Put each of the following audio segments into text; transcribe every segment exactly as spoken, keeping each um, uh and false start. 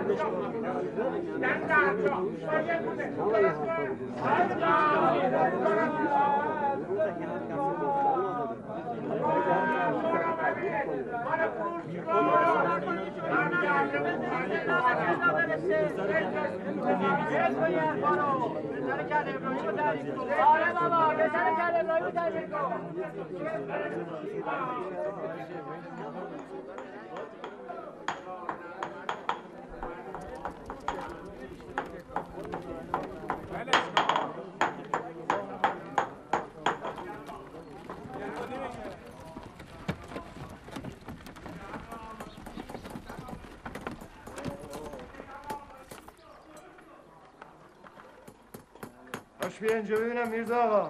آره بابا بسر کل ابراهیم تحصیل کن. بیا اینجا ببینم میرزا آقا.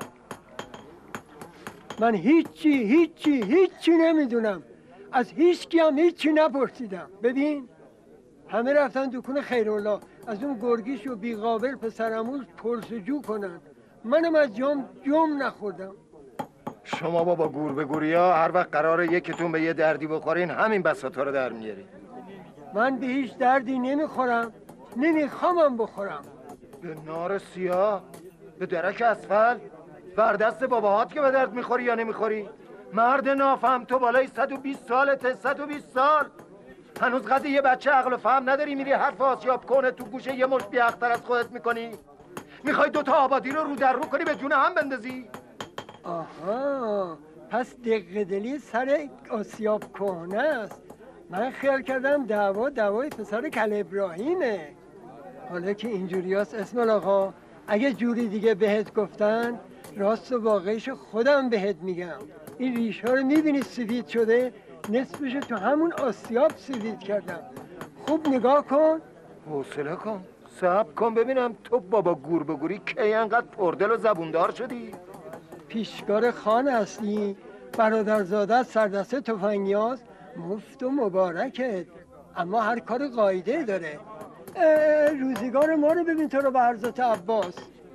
من هیچی هیچی هیچی نمیدونم، از هیچکی هم هیچی نپرسیدم. ببین همه رفتن دکون خیرالله از اون گرگیش و بیقابل پسرموز پرسجو کنن، منم از جام جم نخوردم. شما بابا گور به گوری ها هر وقت قراره یکیتون به یه دردی بخورین همین بساطا رو در میاری. من به هیچ دردی نمیخورم، نمیخوامم بخورم. به نار سیاه، به درک اسفل، بر دست باباهات که به درد میخوری یا نمیخوری؟ مرد نافهم، تو بالای صد و بیست سالته، صد و بیست سال هنوز قد یه بچه عقل و فهم نداری، میری حرف آسیاب کنه تو گوشه یه مش بیاختر از خودت میکنی؟ میخوای دوتا آبادی رو رو در رو کنی به جون هم بندازی؟ آها، پس دق دلی سر آسیاب کهنه است. من خیال کردم دعوا دعوای پسر کل ابراهیمه. حالا که اینجوری هست اسم آقا، اگه جوری دیگه بهت گفتن راست و واقعیش خودم بهت میگم. این ریش ها رو میبینی سفید شده؟ نصفش تو همون آسیاب سفید کردم. خوب نگاه کن. حوصله کن، صبر کن ببینم تو بابا گور به گوری کی انقدر پردل و زبوندار شدی؟ پیشکار خان هستی، برادرزاده سردسته تفنگیاز، مفت و مبارکت. اما هر کار قاعده داره. روزگار ما رو ببین تو رو به حضرت عباس.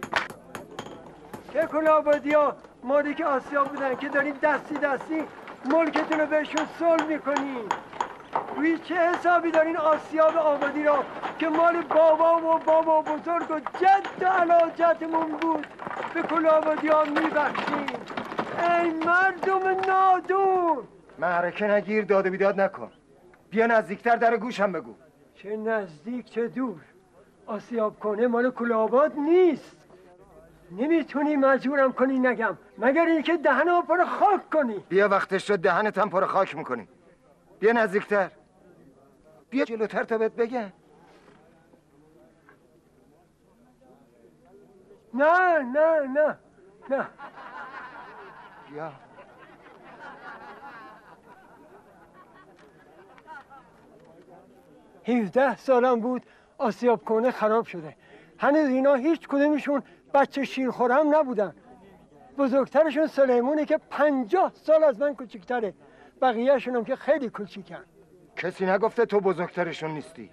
که کل آبادی ها ماری که آسیاب بودن که داریم دستی دستی ملکتون رو بهشون صلح میکنین. روی چه حسابی دارین آسیاب آبادی را که مال بابا و بابا بزرگ و جد و علاجتمون بود به کل آبادی ها میبخشین؟ ای مردم نادون، معرکه نگیر، داد و بیداد نکن. بیا نزدیکتر در گوشم بگو. چه نزدیک چه دور، آسیاب کنه مال کلاباد نیست. نمیتونی مجبورم کنی نگم، مگر اینکه دهنم پر خاک کنی. بیا وقتش شد دهنت هم پر خاک میکنی. بیا نزدیکتر، بیا جلوتر تا بهت بگم. نه نه نه نه بیا. هفده سالم بود آسیاب کنه خراب شده. هنوز اینا هیچ کدومشون بچه شیرخورم نبودن. بزرگترشون سلیمونه که پنجاه سال از من کوچکتره، بقیه‌شون هم که خیلی کوچیکن. کسی نگفته تو بزرگترشون نیستی.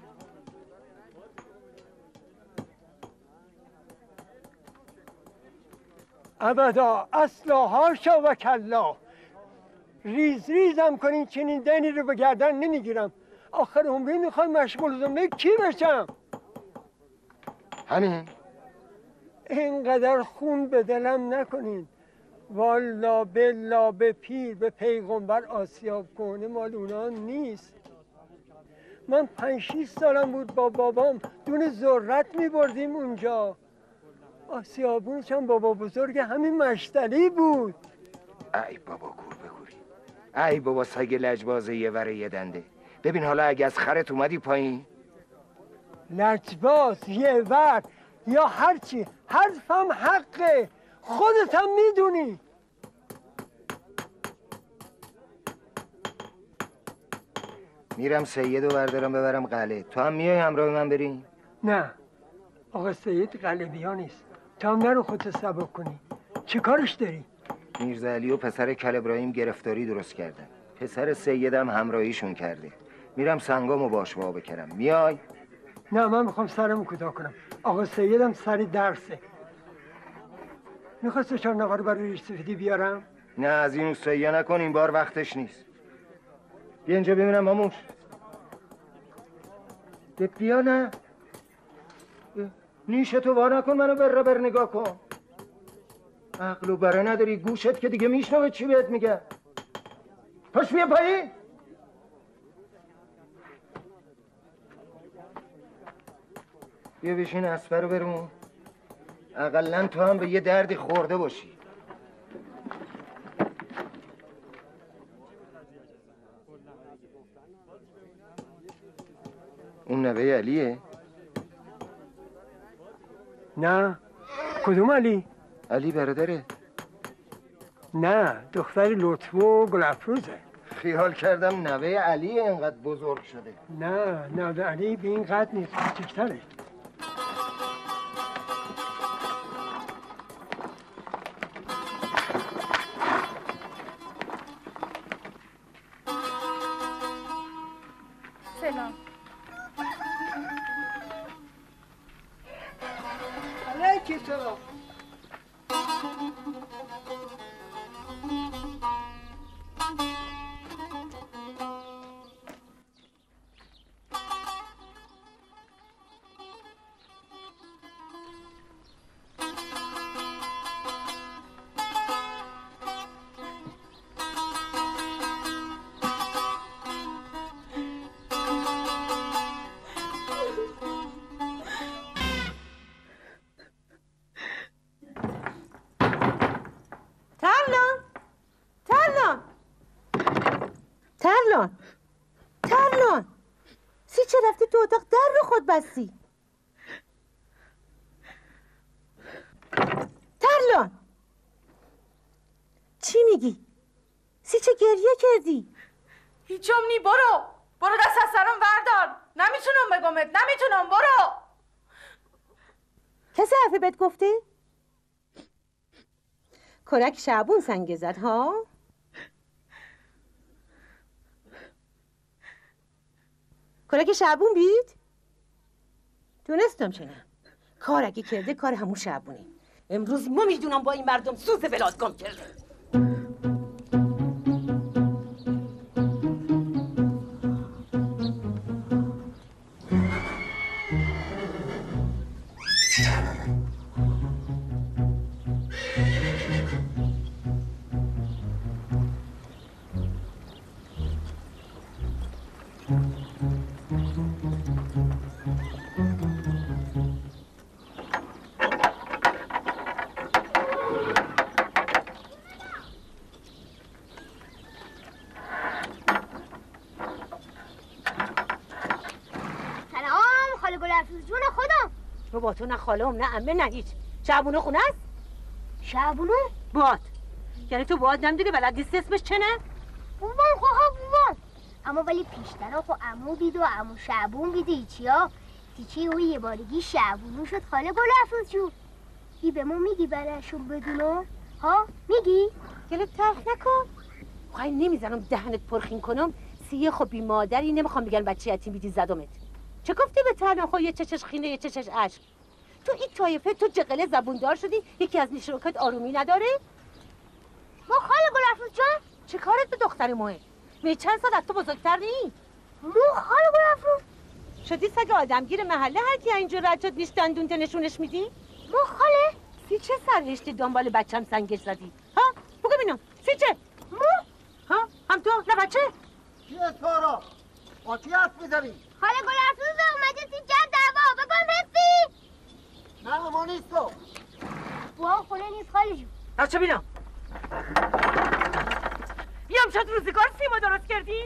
ابدا، اصلا هاشا و کلا. ریز ریزم کنین چنین دینی رو به گردن نمیگیرم. آخر عمری میخوای مشغول زمینه کی بشم؟ همین؟ اینقدر خون به دلم نکنین. والا بلا به پیر به پیغمبر آسیاب کنه مال اونا نیست. من پنج شیش سالم بود با بابام دون ذرت میبردیم اونجا. آسیابونش هم بابا بزرگ همین مشتری بود. ای بابا گور بگوری، ای بابا سگ لجبازه یه وره یه دنده. ببین حالا اگه از خرت اومدی پایین، لجباز یه ور یا هرچی، حرفم حقه، خودت هم میدونی. میرم سیدو بردارم ببرم قلعه. تو هم میای همراه من بریم؟ نه آقا سید قلبی ها نیست، تو هم نرو خودت سبک کنی. چه کارش داری؟ میرزا علی و پسر کل ابراهیم گرفتاری درست کردن، پسر سیدم همراهیشون کرده. میرم سنگامو باش وا بکرم. میای؟ نه من میخوام سرمو کوتاه کنم. آقا سیدم سر درسه. میخواسته چهار نفر برای ریش سفیدی بیارم؟ نه از این اوستایی نکن، این بار وقتش نیست. بیا اینجا ببینم ماموش. بیا نه نیشتو وا نکن، منو بر بر نگاه کن. عقل و بره نداری، گوشت که دیگه میشنوه چی بهت میگه. پاش بیا پایین. بیا بشین اسفر رو برون، اقلن تو هم به یه دردی خورده باشی. اون نوه علیه؟ نه. کدوم علی؟ علی برادره. نه، دختر لطفو و گلافروزه. خیال کردم نوه علی اینقدر بزرگ شده. نه، نوه علی به این قد نیست، کوچیک‌تره. سلام. علیکی سلام. ترلان ترلان سی چه رفتی تو اتاق در رو خود بستی؟ ترلان چی میگی؟ سی چه گریه کردی؟ هیچم نی، برو برو دست از سرم وردار. نمیتونم بگمت، نمیتونم، برو. کسی حرفی بهت گفته؟ کرک شعبون سنگ زد ها؟ کرک شعبون بید؟ دونستم چه نه. کار اگه کرده کار همون شعبونه. امروز ما میدونم با این مردم سوز ولاد گم کرده. تو با تو نه خالم نه عمه نه هیچ. شعبونو خونه است؟ شعبونو؟ باد. یعنی تو باد نمیدونی بلد نیست اسمش چنه؟ بوان خواه بوان. اما ولی پیشتر خو عمو بید و عمو شعبون بید ایچی ها. تیچی او یه بارگی شعبونو شد خاله گل افروز جون. ای به ما میگی براشون بدونو؟ ها؟ میگی؟ گلت ترخ نکن. خواهی نمیزنم دهنت پرخین کنم. سیه خو بی مادری نمیخوام بگن بچه یتیم بیدی زدمت. چه گفتی به ترلان خو یه چشش خینه یه چشش عشق؟ تو این طایفه تو جقله زبوندار شدی یکی از نیشروکت آرومی نداره؟ ما خاله گل افروز جان چه کارت به دختر موه؟ می چند سال از تو بزرگتر نی؟ مو خاله گل افروز شدی سگ آدمگیر محله هر کی اینجور رد شد نیش دندون نشونش میدی؟ مو خاله سی چه سرهشتی دنبال بچم سنگش زدی؟ ها؟ بگو بینم سی چه؟ مو ها؟ هم تو؟ نه بچه؟ چیه سارا؟ با چی حرف میزنی؟ خاله گل افروز اومده سی جد دعوا بگم حسی نه ما نیست تو بوان خونه نیست خاله جون. بچه بینم یم شد روزگار سیما درست کردی؟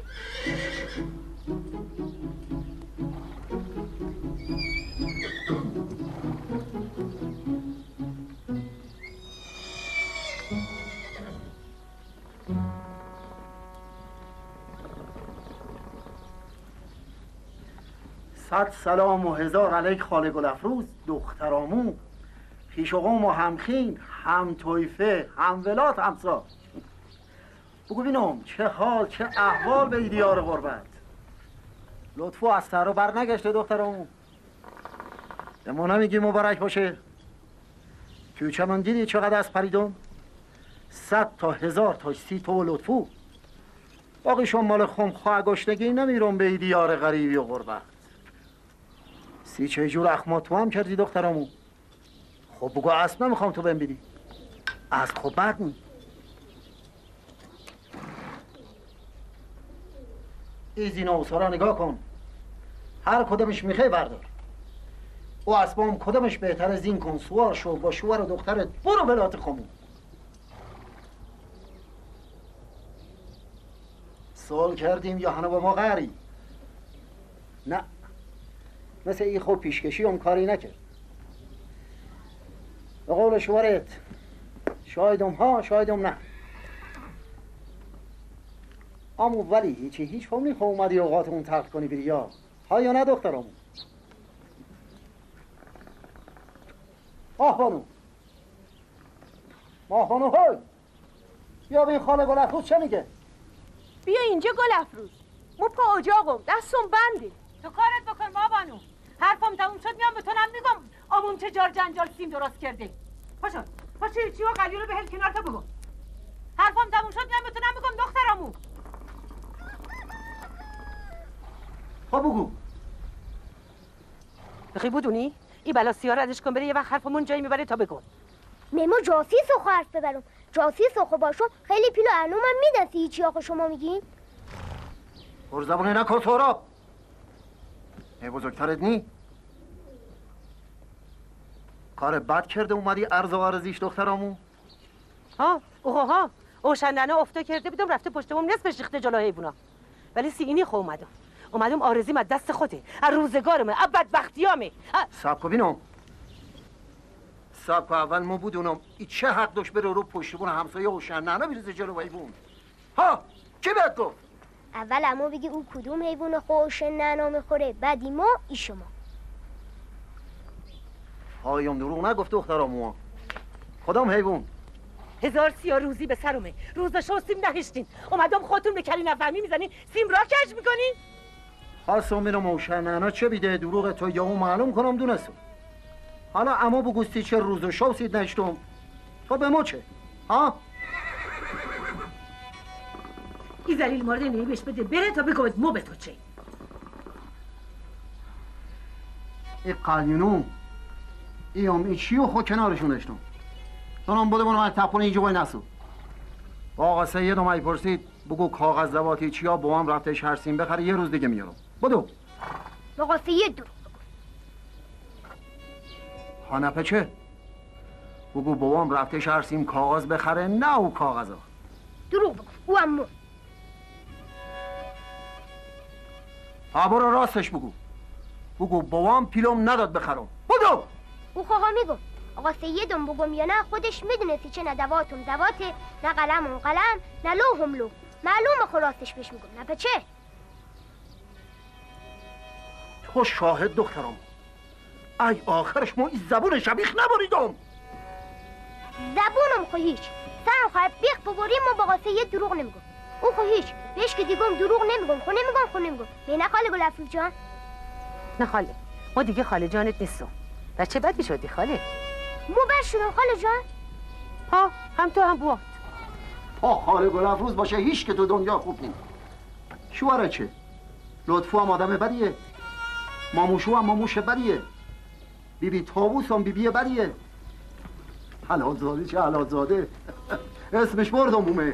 صد سلام و هزار علیک خاله گلافروز دخترامو پیش و قوم و همخین هم طایفه هم ولات همسا. بگو بینم چه حال چه احوال به دیار غربت. لطفو از تر بر نگشته دخترامو. به ما نمیگی مبارک باشه؟ تو چمن دیدی چقدر از پریدم؟ صد تا هزار تا سی تو لطفو. باقی شما مال خم خواه گشتگی نمیرم به دیار غریبی و غربت. سی چه جور اخما تو هم کردی دخترامو. خب بگو اسب نمیخوام تو بهم بدی. اسب خب بد نی. ایزین و اوسارا نگاه کن. هر کدومش میخوای بردار. او اسبام کدومش بهتره زین کن، سوار شو با شوهر و دخترت برو بلات خمون. سوال کردیم یا هنو به ما غری؟ نه، مثل ای خوب پیشکشی هم کاری نکرد. به قول شوهرت شایدم ها شایدم نه. امو ولی هیچی هیچ هم نیخوا اومدی اوقاتمون تلخ کنی بری یا ها یا نه دخترامون؟ ماه بانو ماه بانو های بیا به این خاله گل افروز چه میگه؟ بیا اینجا گل افروز. مو پا اجاقم دستم بنده. تو کارت بکن ما بانو. حرفم تموم شد میام به تو نم میگم آمون چه جار جنجال سیم درست کرده. پاشو پاشو چی و قلیو رو بهل کنار تا بگو. حرفم تموم شد میام به تو نم میگم دخترمو. خب بگو. بخی بودونی؟ ای بلا سیاه ردش کن بره یه وقت حرفمون جایی میبره تا بگو. میمو جاسی سخو حرف ببرم. جاسی سخو باشم خیلی پیلو انومم میدنسی هیچی آخه شما میگین؟ پر زبونه نکن سهراب. ای بزرگترت نی؟ کار بد کرده اومدی عرض و عرضیش دخترامو؟ ها اوه ها اوشندنه افته کرده بودم رفته پشتمون نصفش ریخته جلو حیوونا. ولی سی اینی خو اومدم اومدم آرزیم از دست خوده از روزگارمه از بدبختیامه. سب کن بینم سب کن اول ما بودونم ای چه حق داشت بره رو پشتمون همسایه اوشندنه بریزه جلو حیوون؟ ها کی بهت گفت؟ اول امو بگی او کدوم حیوان خوش نعنا میخوره بعد ما ای شما. هایم دروغ نگفت دخترامو. کدام حیوان؟ هزار سیاه روزی به سرمه روزشو سیم نهشتین اومدم خودتون بکلی نفهمی میزنین سیم را کش میکنین. خواستم اینو موشنانا چه بیده دروغ تو یا اون معلوم کنم دونستم. حالا اما بگوستی چه روز و شو سید نشتم تو به ما چه؟ ها؟ این زلیل مورد نهی بهش بده بره تا بگوید مو به تو چه؟ ای قلیونو ای هم ای چیو خود کنارشون داشتم دونم بوده بونم از تپونه اینجا باید نسو با آقا سید هم ای پرسید بگو کاغذ زواتی چیا با هم رفته شهر سیم بخره یه روز دیگه میارم بدو آقا سید دروغ هانپه چه؟ بگو با هم رفته شهر سیم کاغذ بخره نه او کاغذا دروغ بگو او امو ها برو راستش بگو بگو بابام پیلم نداد بخرم بدو او خواها میگم آقا سیدم بگم یا نه خودش میدونستی چه نه دواتم دواته نه قلمم قلم نه لوحم لوح معلومه خلاصش بهش میگم نه بچه تو شاهد دخترم ای آخرش ما این زبون شبیخ نبریدم زبونم خو هیچ سرم خواه بیخ ببریم و با آقا سید دروغ نمیگم او خو هیچ بهش که دیگم دروغ نمیگم خو نمیگم خو نمیگم نه خاله گل افروز جان نه خاله ما دیگه خاله جانت نیستم بچه بدی شدی خاله مو بر شدم خاله جان ها هم تو هم بوات ها خاله گل افروز باشه هیچ که تو دنیا خوب نیست شوهره چه؟ لطفو هم آدم بدیه ماموشو هم ماموش بدیه بیبی تابوس هم بیبی بدیه حلالزاده چه حلالزاده اسمش بردم بومه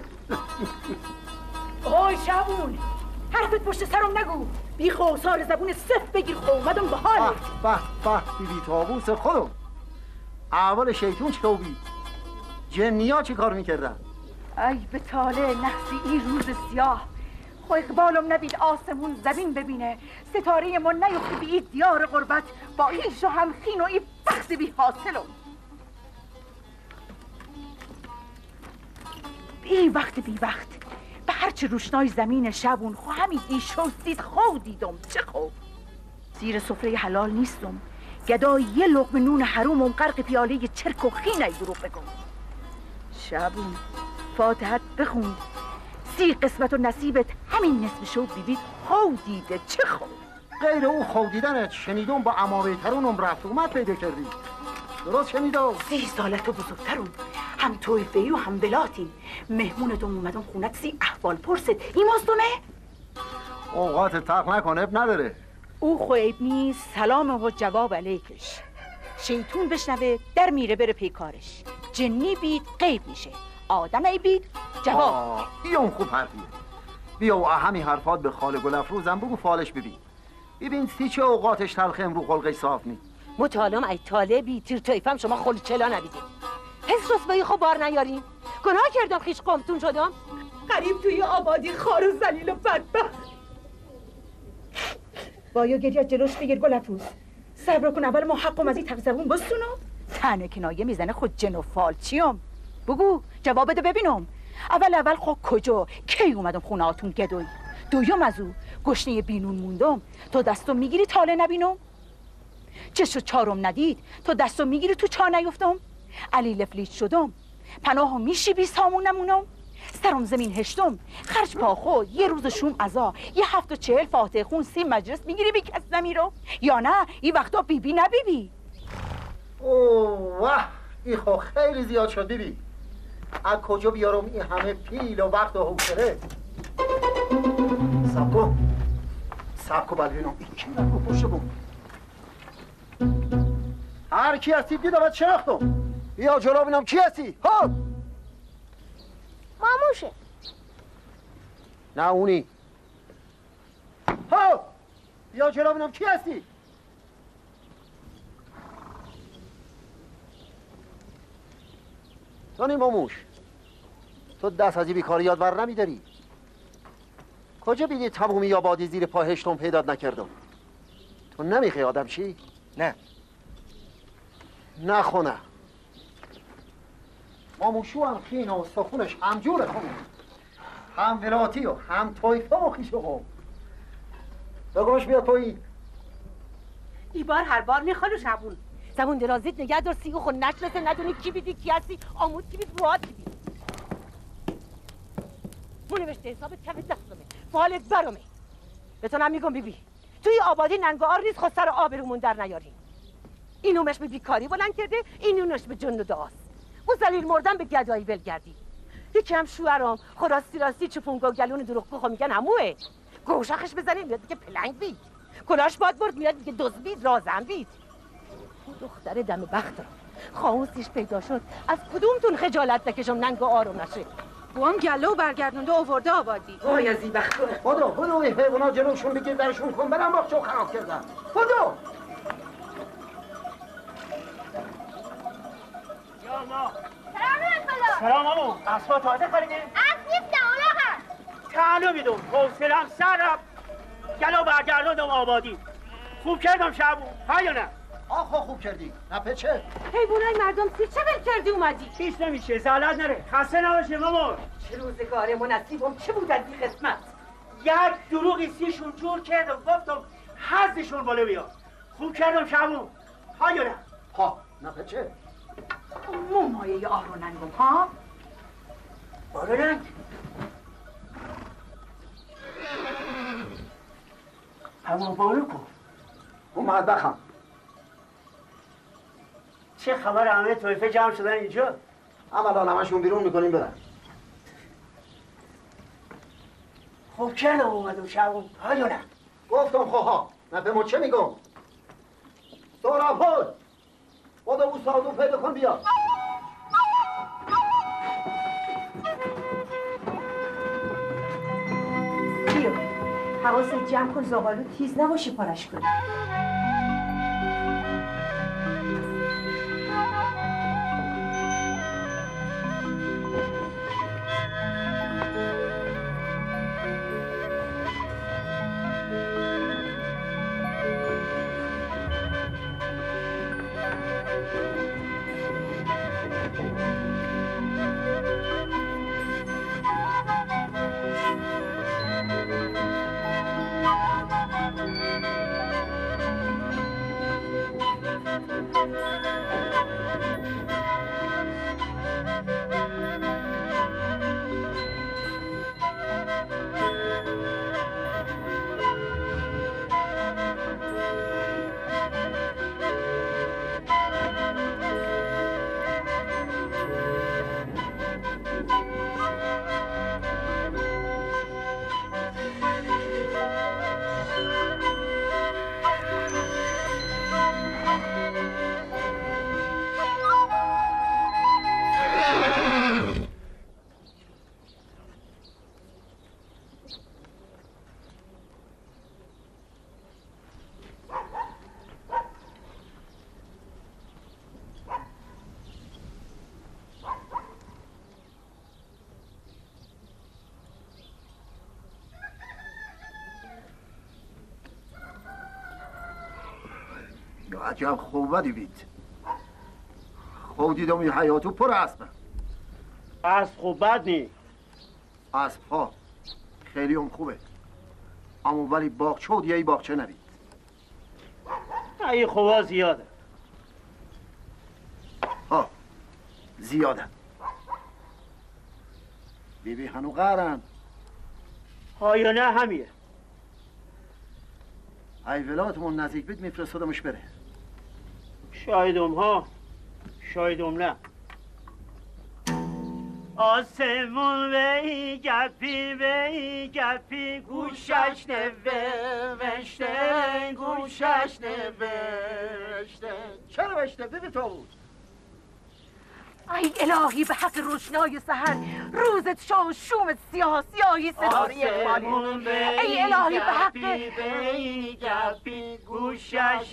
اوی شبون حرفت پشت سرم نگو بی خوصار زبون صف بگیر خو اومدم به حالت به به بیبی تابوس خودم اول شیطون چه بی جنیا چه کار میکردن ای به طالع نحسی این روز سیاه خو اقبالم نبید آسمون زمین ببینه ستاره ما نیفته بی این دیار غربت با این شو همخین و این بخص بی حاصلم بی وقت بی وقت به هرچه روشنای زمین شبون خو همین ای شوستید خو دیدم چه خو زیر سفره حلال نیستم گدای یه لقمه نون حرومم غرق پیاله چرک و خینه دروغ بگم شبون فاتحت بخون سی قسمت و نصیبت همین نصف شو بیبید خو دیده چه خو غیر او خو دیدنت شنیدم با عماوی ترونم رفت اومد پیدا کردی درست شنیدم سی سالت و بزرگترون هم تویفهی و هم ولاتین مهمونتون اومدم خونت سی احوال پرسد این ماستونه؟ اوقات تق نکن اب نداره او خویب نیست سلام و جواب علیکش. شیطون بشنوه در میره بره پیکارش. جنی بید غیب میشه، آدمی بید جواب. این خوب حرفیه. بیا و همین حرفات به خاله گل افروزم بگو فالش ببین. ببین سی چه اوقاتش تلخه امرو خلقش صاف نی. متعالم ای طالبی تیر تویفم شما خل چلا نبیدید. حس رسوایی خب بار نیارین. گناه کردم خیش قمتون شدم. غریب توی آبادی خار و ذلیل و بدبخت. بایا گریه جلوش بگیر گل افروز. صبر کن اول ما حقم از این تق زبون بستونم. تنه کنایه میزنه خود جن و فال چیم؟ بگو جواب بده ببینم. اول اول خب کجا کی اومدم خونه هاتون گدوی؟ دویم از او گشنه بینون موندم تو دستو میگیری تاله نبینم؟ چشو چارم ندید تو دستو میگیری تو چا نیفتم؟ علی لفلیت شدم پناهو میشی بی سامون نمونم؟ سرم زمین هشتم خرج پاخو یه روز شوم ازا یه هفت و چهل فاتح خون سی مجلس میگیری بی کس نمیرو؟ یا نه این وقتا بی بی نه بی بی؟ اوه واه این خو خیلی زیاد شد بی بی. از کجا بیارم این همه پیل و وقت و حوصله؟ سب کن سب کن بلوینم این کی رو پشت بون هر کی هستی دیدم از شناختم. بیا جلو بینم کی هستی؟ ها ماموشه. نه اونی. ها بیا جلو بینم کی هستی؟ تو نی ماموش تو دست از این بیکاری یاد ور نمیداری؟ کجا بیدی تمومی آبادی زیر پا هشتم پیدات نکردم؟ تو نمیخوای آدم چی؟ نه نخونه ماموشو هم خین و سخونش هم جور خونه هم ولاتی و هم تویفه و خیشو خوب بگوش بیا تویی ای بار هر بار میخوالو شبون زبون درازیت نگه دار سیگو خود نشنسه ندونی کی بیدی کی هستی آمود کی بید روحات کی بید مو نوشته حسابت کف دستمه فالت برمه بتونم میگم بیبی توی آبادی ننگار نیست خود سر آبرومون در نیاریم. این اومش به بیکاری بلند کرده این اونش به جن و دعاست. او ذلیل مردن به گدایی ولگردی. یکی هم شوهرام خراستی راستی چپونگا گلون دروغگو خو میگن هموه گوشخش بزنید میاد دیگه پلنگ بید کلاش باد برد میاد دیگه دزد بید رازم بید. او دختر دم بخت را خواهوسیش پیدا شد از کدومتون خجالت نکشم ننگ و آروم نشه. بوام گلو برگردونده آورده آبادی. وای از این بخت کنه خدا خدا این حیوانا جلوشون بگیر درشون کن برم باقچه خراب کردن خدا یا ما سلام سلام امو اسبا تازه خریدی؟ از نیست اولاغم. تنو میدم حوصلم سر رفت گلو برگردوندم آبادی. خوب کردم شبون ها یا نه؟ آخا خوب کردی نه پچه حیوانای مردم سی چه ول کردی اومدی؟ هیچ نمیشه زلت نره خسته نباشه مامان. چه روزگار منصیبم چه بود از این قسمت؟ یک دروغی سیشون جور کردم گفتم حزشون بالا بیاد. خوب کردم شبون ها یا نه؟ ها نه پچه مو مایه آرو ننگم ها؟ آره ننگ همون بارو کن اومد بخم چه خبر همه طایفه جمع شدن اینجا؟ عملا همشون بیرون میکنیم برن. خوب کردم اومدم شبون ها یا نه؟ گفتم خواه نه به ما چه میگم؟ سوراب های خدا او سادو پیدا کن بیا بیا حواست جمع کن زغالو تیز نباشی پارش کنی. عجب خوبه بید. خوب دیدم این حیاتو پر اسبه. اسب خوب بد نی. اسب ها خیلی هم خوبه، اما ولی باغچه و دیگه ای باغچه نبید. این خوبا زیاده. ها زیاده. بیبی هنو قهرن. ها یا نه همیه. ای ولاتمون نزدیک بید میفرستادمش بره. شایدم ها شایدم نه. آسمون وی گپی وی گپی گوشش نوشته گوشش نوشته. چرا نوشته؟ بیبی تو بود. ای الهی به حق روشنای سحر روزت شو شومت سیاه سیاهی ستاره اقبالی. ای الهی به حق گپی گوشش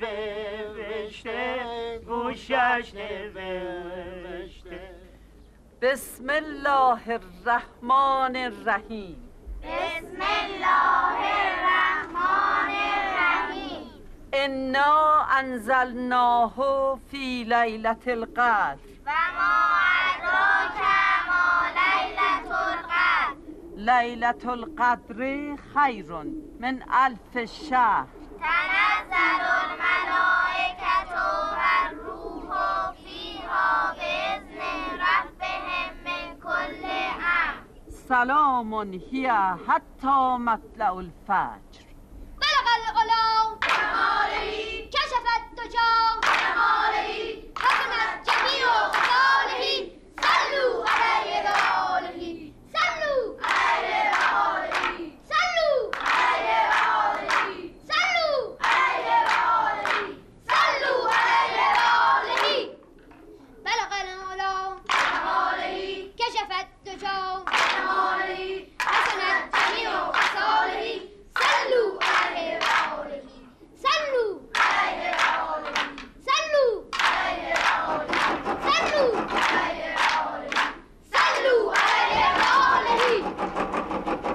نوشته گوشش نوشته. بسم الله الرحمن الرحیم. بسم الله الرحمن الرحیم. انا انزلناه فی لیلة القدر و ما ادراک ما لیلة القدر. لیلة القدر خیر من الف شهر. تنزل الملائکة والروح فیها بإذن ربهم من کل امر. سلام هی حتی مطلع الفجر. بلغ الغلام جماله کشف الدجى جماله حسنت جمیع خصاله. صلوا علیه و آله. صلوا علیه و آله. صلوا علیه و آله. صلوا علیه و آله. صلوا علیه و آله. بلغ الغلام جماله کشف الدجى جماله حسنت جمیع خصاله. صلوا علیه و آله. صلوا علیه و آله. صلوا علیه و آله. صلوا علیه و آله. صلوا علیه و آله.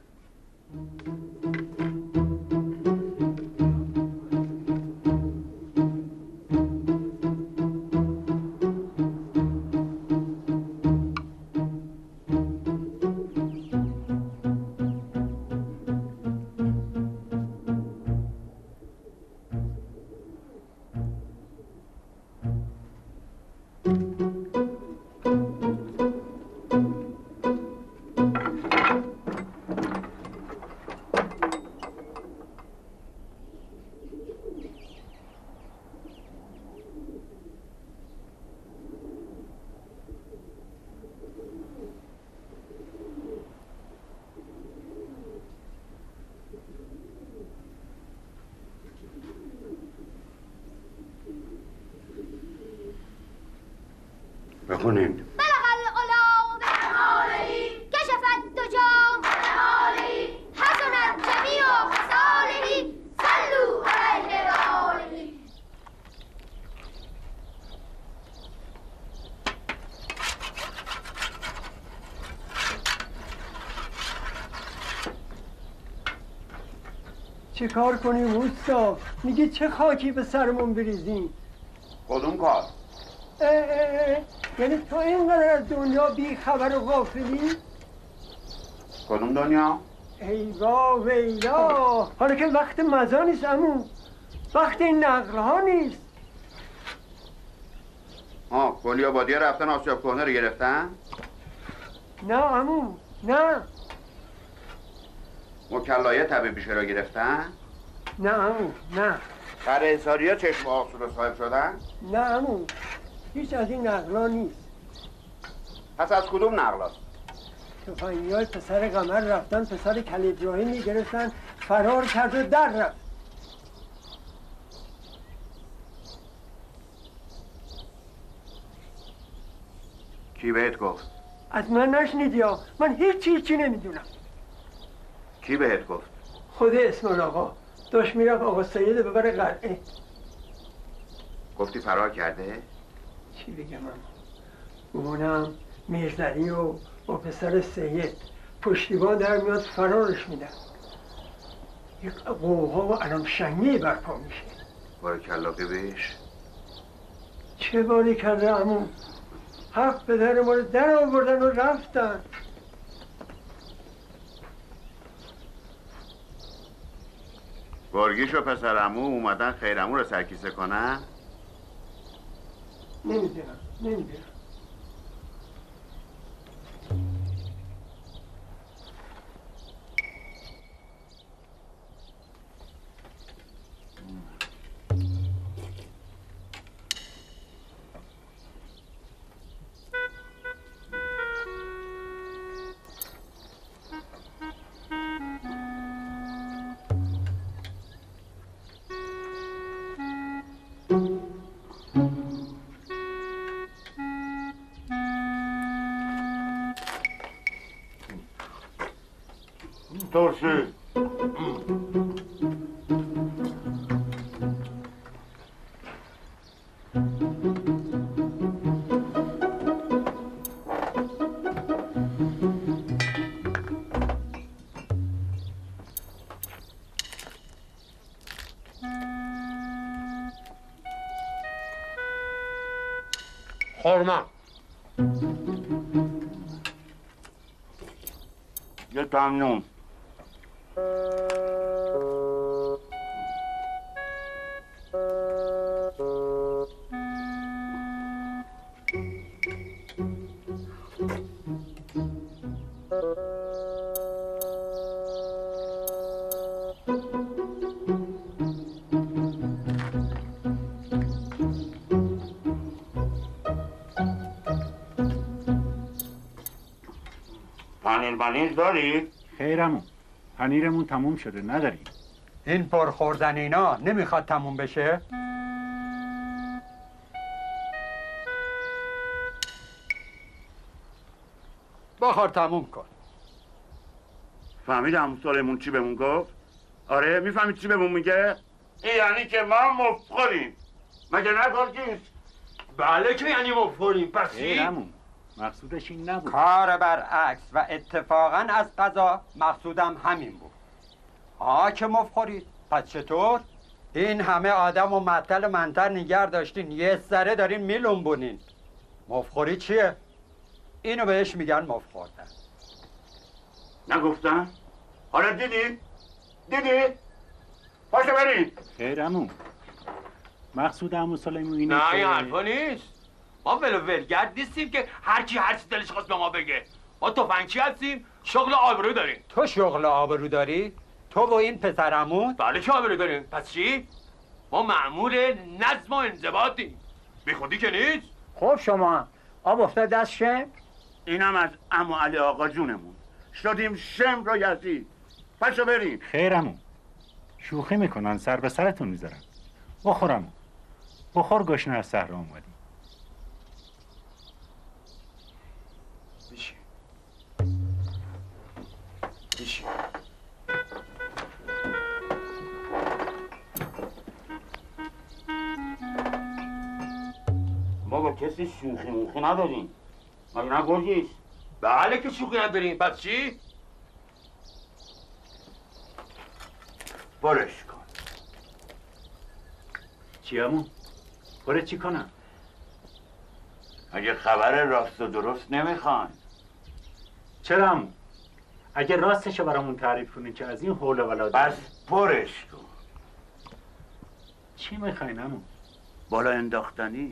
بخونین. بلغ الغلام جماله کشف الدجى جماله حسنت جمیع خصاله. صلوا علیه و آله. چه کار کنیم اوستا؟ میگی چه خاکی به سرمون بریزیم؟ کدوم کار؟ اه اه اه. یعنی تو اینقدر از دنیا بی خبر و غافلی؟ کدوم دنیا؟ ایوا ویلا، حالا که وقت مزا نیست عمو، وقت این نقل ها نیست. ها کلی آبادی رفتن آسیاب کهنه رو گرفتن؟ نه عمو نه. مکلایه طبیبیشه رو گرفتن؟ نه عمو نه. سر حساری ها چشم آسول رو صاحب شدن؟ نه عمو، هیچ از این نقل ها نیست. پس از کدوم نقل هست؟ تفنگی های پسر قمر رفتن پسر کل ابراهیمی گرفتن، فرار کرد و در رفت. کی بهت گفت؟ از من نشنیدی ها، من هیچ چی چی نمیدونم. کی بهت گفت؟ خود اسمان آقا داشت میرفت آقا سید ببره قلعه. گفتی فرار کرده؟ چی بگم من؟ اونم میرزلی و با پسر سید پشتیبان در میاد فرارش میدن. یک قوها و علم شنگی برپا میشه. بارکلا ببیش. چه باری کرده عمو؟ حق پدر ما رو در آوردن و رفتن. گرگیش و پسر عمو اومدن خیر عمو رو سرکیسه کنن؟ نمیدونم نمیدونم. ترشی خورما یه تمنون پنیر پنیر داری؟ خیرمون پنیرمون تموم شده نداریم. این پرخوردن اینا نمیخواد تموم بشه؟ بخور تموم کن. فهمید عمو سلیمون چی بهمون گفت؟ آره میفهمید چی بهمون میگه؟ این یعنی که ما مفخوریم مگه نه گرگیش؟ بله که یعنی مفخوریم. پس چی؟ مقصودش این نبود. کار برعکس و اتفاقا از قضا مقصودم همین بود. آه که مفخورید. پس چطور؟ این همه آدم و معطل منتر نگر داشتین یه ذره دارین میلنبونین. مفخوری چیه؟ اینو بهش میگن مفخوردن. نگفتن؟ حالا دیدی؟ دیدی؟ پاشو بریم. خیر عمو. مقصود عمو سلیمون اینه نه که این حرفا نیست. ما ول و ولگرد نیستیم که هر کی هر چی دلش خواست به ما بگه. ما تفنگچی هستیم، شغل آبرو داریم. تو شغل آبرو داری؟ تو و این پسرمون؟ بله که آبرو داریم. پس چی؟ ما مأمور نظم و انضباطیم. بی خودی که نیست. خب شما آب افتاد دست شم؟ اینم از عمو علی آقا جونمون شدیم شم رو یزید. پاشو بریم. خیر عمو. شوخی میکنن سر به سرتون میذارن. بخورم. بخور گشنه از صحرا اومدی. بشین. بشین. ما با کسی شوخی موخی نداریم مگه نه گرگیش؟ بله که شوخی نداریم. پس چی؟ برش کن. چی عمو؟ برای چی کنم؟ اگه خبر راست و درست نمیخوان. چرا عمو؟ اگه راستشو برامون تعریف کنین که از این حول ولا بس برش کن. چی میخواین عمو؟ بالا انداختنی.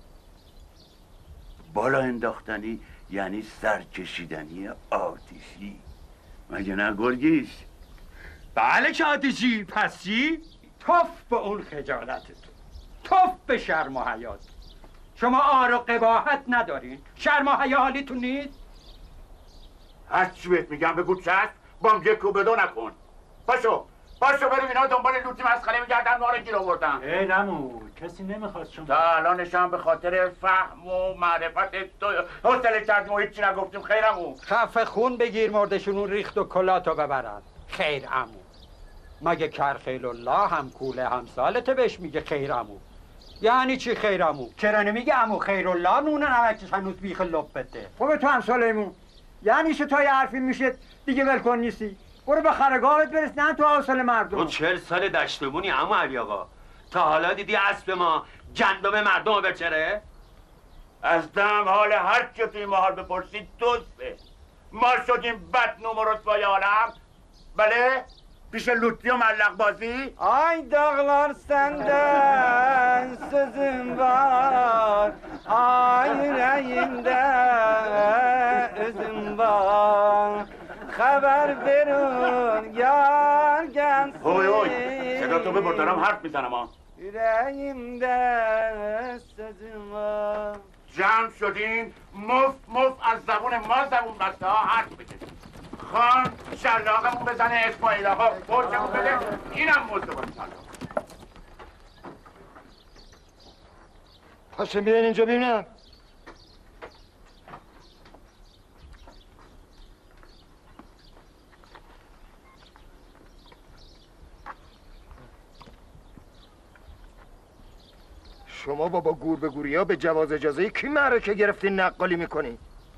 بالا انداختنی یعنی سر کشیدنی آتیشی مگه نه گرگیش؟ بله که آتیشی. پس چی؟ توف به اون خجالتتون. توف به شرم و حیات. شما آر و قباحت ندارین؟ شرم و حیا حالیتون نیست؟ هر چی بهت میگم بگو چشم. بام یک و بدو نکن. پاشو پاشو بریم اینا دنبال لوتی مسخره میگردن ما رو گیر آوردن. ای نمو کسی نمیخواست شما. تا الانشم به خاطر فهم و معرفت تو حوصله کردیم و هیچی نگفتیم. خیر عمو. خفه خون بگیر مردشون ریخت و کلاتو ببرن. خیر عمو. مگه کرخیل الله هم کوله همسالته بهش میگه خیر عمو. یعنی چی خیر عمو؟ چرا نمیگه عمو خیر الله نون نمکش هنوز بیخ لپته؟ خوبه تو هم سلیمون. یعنی شو تا یه حرفی میشه دیگه ولکن نیستی. برو به خرگاهت برس نه تو حوصله مردم. تو چهل سال دشتمونی عمو علی آقا. تا حالا دیدی اسب ما گندم مردم رو بچره؟ از دم حال هر کی توی محال بپرسید دوسته. ما شدیم بد نمرت بای عالم. بله؟ پیش لوتی و ملق بازی؟ Ay dağlar senden sözüm var, ay yüreğimde özüm var. Haber verin yar gelsin. هوی هوی صدا تو ببر دارم حرف میزنم ها. Yüreğimde sözüm var. جمع شدین مفت مفت از زبون ما زبون بسته ها حرف بکشید. خان شلاقمون بزنه اسماعیل آقا برشمون بده اینم مزده باید شلاق. پاشم بیاین اینجا ببینم. شما بابا گور به گوری ها به جواز اجازه کی معرکه گرفتین نقالی میکنی؟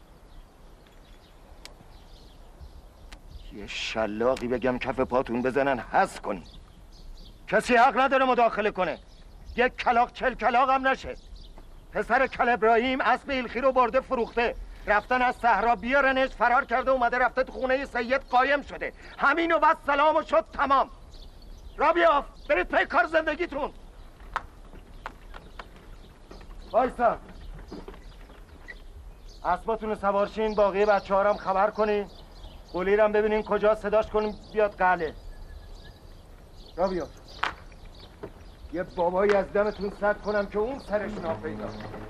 یه شلاقی بگم کف پاتون بزنن حس کنی. کسی حق نداره مداخله کنه. یک کلاق چل کلاق هم نشه. پسر کل ابراهیم اسب ایلخی رو برده فروخته، رفتن از صحرا بیارنش، فرار کرده اومده رفته تو خونه سید قایم شده. همین و بس سلام و شد تمام. را بیاف برید پی کار زندگیتون. وایسا اسباتون رو سوارشین، باقی بچه هارم خبر کنین، قلیرم ببینین کجا صداش کنین بیاد قله. را بیاد یه بابایی از دمتون سد کنم که اون سرش ناپیدا.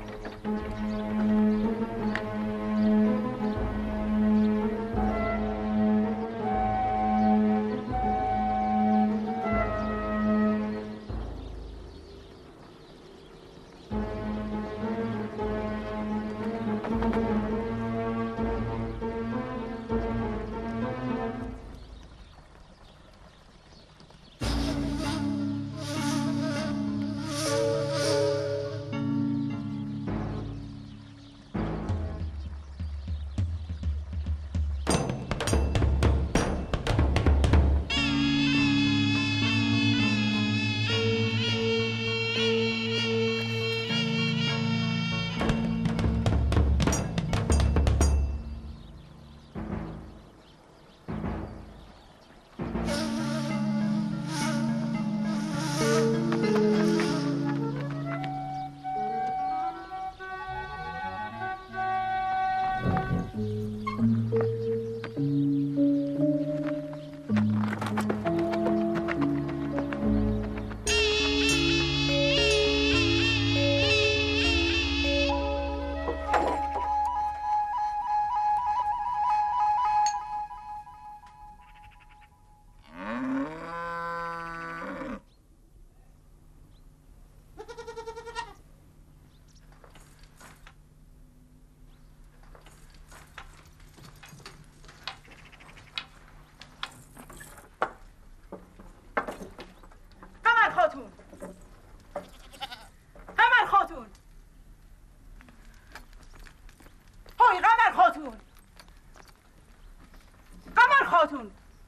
خاتون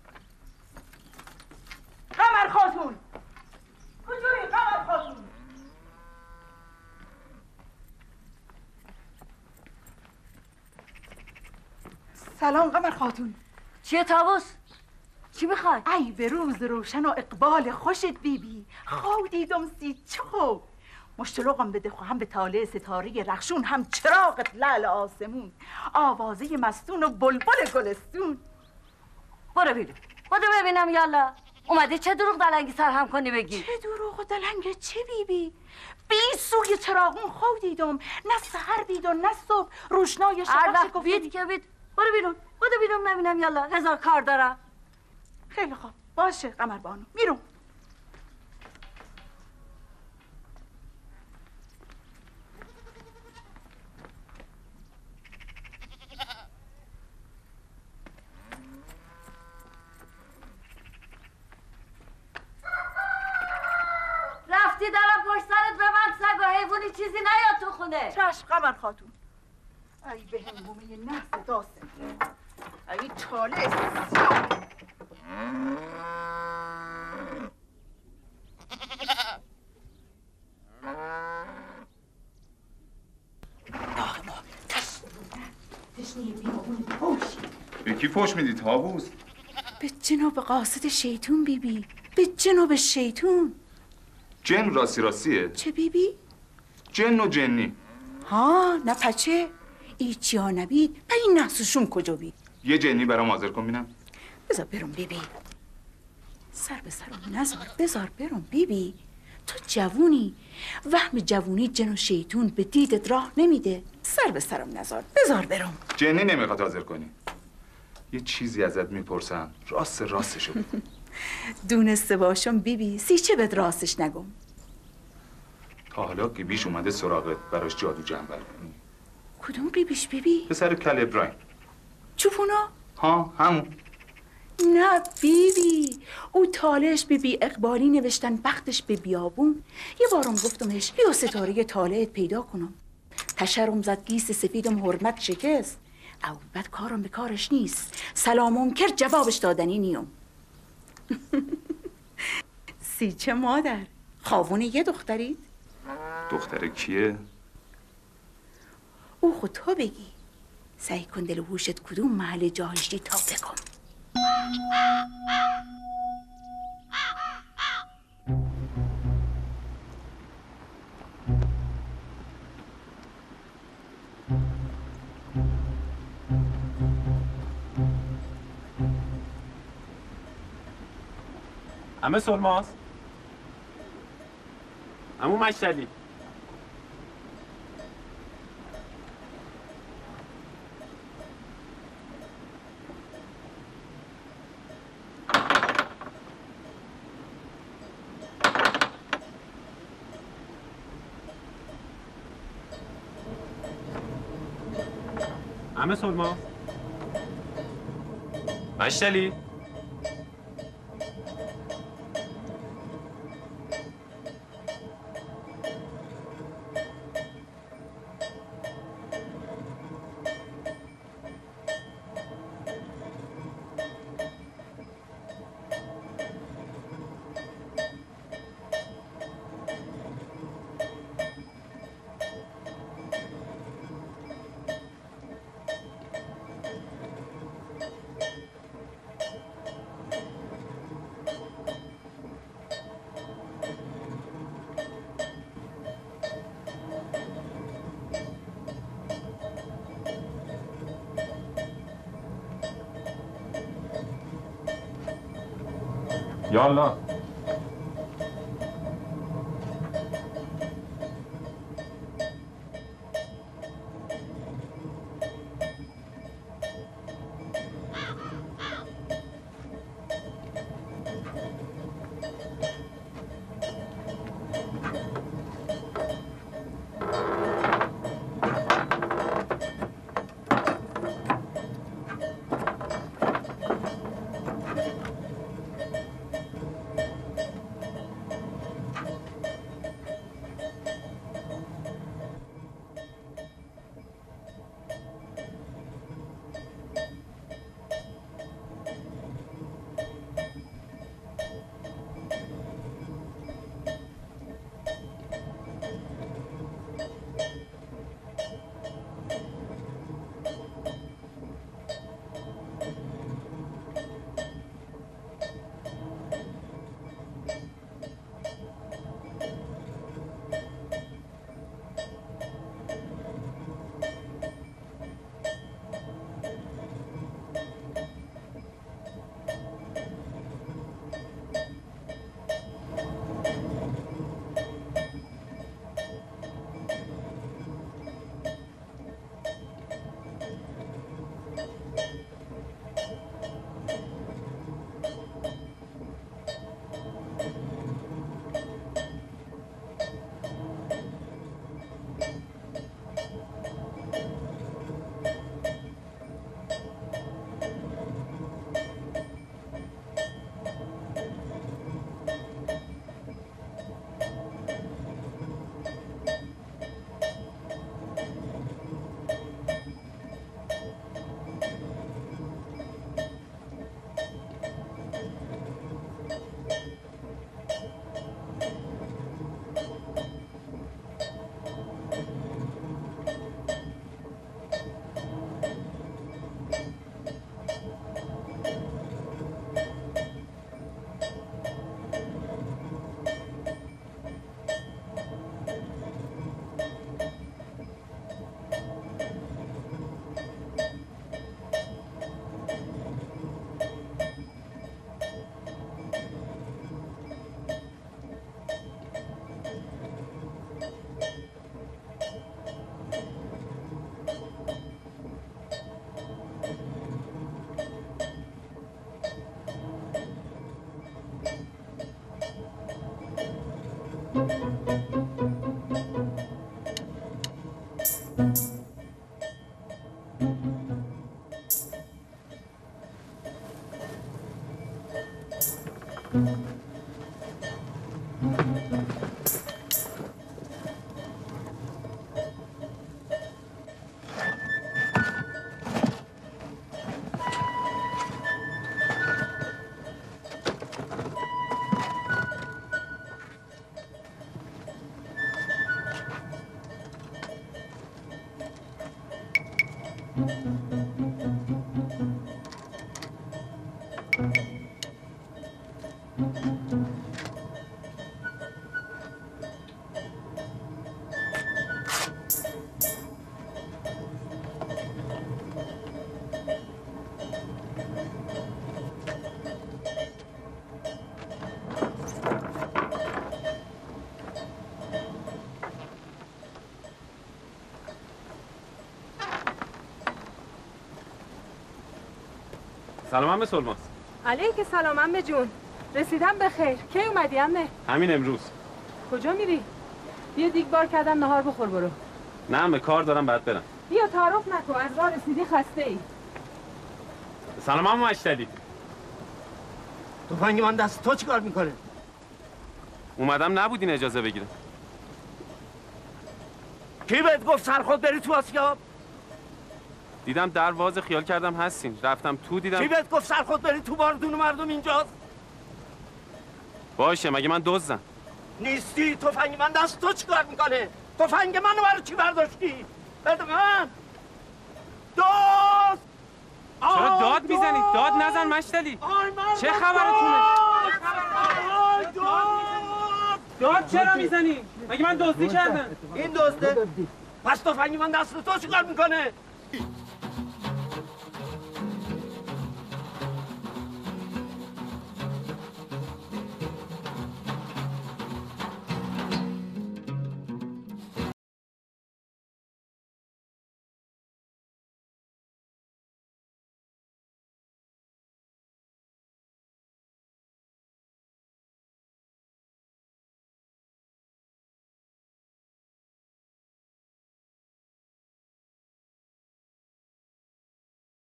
قمر خاتون کجایی قمر خاتون؟ سلام قمر خاتون. چیه طاووس؟ چی میخوای؟ ای به روز روشن و اقبال خوشت بیبی. خواب دیدم سی چه خوب. مشتلقم بده خواهم به طالع ستاره رخشون، هم چراغت لعل آسمون، آوازه مستون و بلبل گلستون. برو بیرون برو ببینم یالا اومدی چه دروغ دلنگی سرهم کنی بگی؟ چه دروغ و دلنگ چه بیبی؟ بی سوی چراغون خواب دیدم، نه سحر دید و نه صبح روشنای شفق هر وقت بید که بید. برو بیرون برو بیرون ببینم یالا هزار کار دارم. خیلی خوب باشه قمر بانو بیرون. رفتی دارم پشت سرت به من سگ و حیوانی چیزی نیاد تو خونه. چشم قمر خاتون. ای به هنگومه نحس داسته، ای چاله سیاه. کی فوش میدی طاووس؟ به جناب قاصد شیطون بیبی بی. به جناب شیطون. جن راستی راستیه؟ چه بیبی بی؟ جن و جنی. ها نه پچه ایچی ها نبید و این نحسوشون کجا بید؟ یه جنی برام حاضر کن بینم. بذار برم بیبی. سر به سرم نزار، بذار برم بیبی. تو جوونی، وهم جوونی جن و شیطون به دیدت راه نمیده. سر به سرم نزار، بذار برم. جنی نمیخواد حاضر کنی. یه چیزی ازت میپرسم، راست راستشو بگو. دونسته باشم بیبی، سی چه بد راستش نگم. تا حالا که بیش اومده سراغت براش جادو جمع کنی؟ کدوم بیبیش بیبی؟ پسر کل ابراهیم. چوپونا؟ ها همون. نه بیبی، او تالش بی بی اقبالی نوشتن بختش به بیابون. یه بارم گفتمش بیا ستاره طالعت پیدا کنم. تشرم زد گیس سفیدم حرمت شکست. او بد کارم به کارش نیست. سلامون کرد جوابش دادنی نیم. سیچه مادر، خواهون یه دخترید؟ دختر کیه؟ او خود تو بگی. سعی کن دل و هوشت کدوم محل جایشتی تا بکن. همه سلماس؟ عمو مشتلی همه سلماس؟ مشتلی یالا سلام عمه سلماس. علیک سلام عمه جون. رسیدم به خیر. کی اومدی عمه؟ همین امروز. کجا میری؟ بیا دیگ بار کردم نهار بخور برو. نه عمه کار دارم بعد برم. بیا تعارف نکن از راه رسیدی خسته ای. سلام عمو مشتلی. تفنگ من دست تو چیکار میکنه؟ اومدم نبودین اجازه بگیرم. کی بهت گفت سرخود بری تو آسیاب؟ دیدم در واز خیال کردم هستین. رفتم تو دیدم. کی بهت گفت سرخود بری تو باردون مردم اینجاست؟ باشه مگه من دزدم؟ نیستی. تفنگ من دست تو چیکار میکنه؟ تفنگ منو برای چی برداشتی؟ بده من. دوست! چرا داد میزنی؟ داد نزن مشتلی. چه خبرتونه؟ داد چرا میزنی؟ مگه من دزدی کردم؟ این دزده؟ پس تفنگ من دست تو چیکار میکنه؟